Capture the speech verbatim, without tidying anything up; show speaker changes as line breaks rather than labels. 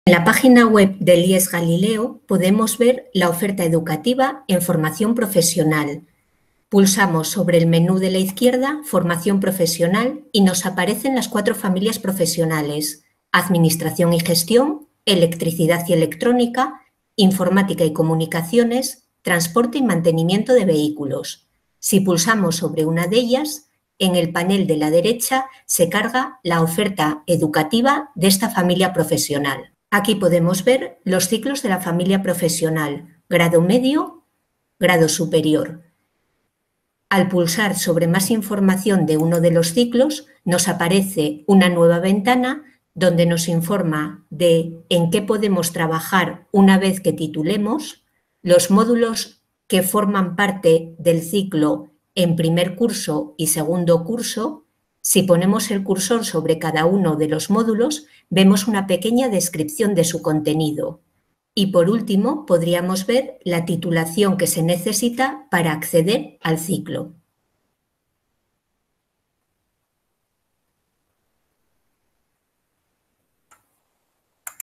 En la página web del I E S Galileo podemos ver la oferta educativa en formación profesional. Pulsamos sobre el menú de la izquierda, Formación profesional, y nos aparecen las cuatro familias profesionales: Administración y Gestión, Electricidad y Electrónica, Informática y Comunicaciones, Transporte y Mantenimiento de Vehículos. Si pulsamos sobre una de ellas, en el panel de la derecha se carga la oferta educativa de esta familia profesional. Aquí podemos ver los ciclos de la familia profesional: grado medio, grado superior. Al pulsar sobre más información de uno de los ciclos, nos aparece una nueva ventana donde nos informa de en qué podemos trabajar una vez que titulemos, los módulos que forman parte del ciclo en primer curso y segundo curso. Si ponemos el cursor sobre cada uno de los módulos, vemos una pequeña descripción de su contenido. Y por último, podríamos ver la titulación que se necesita para acceder al ciclo.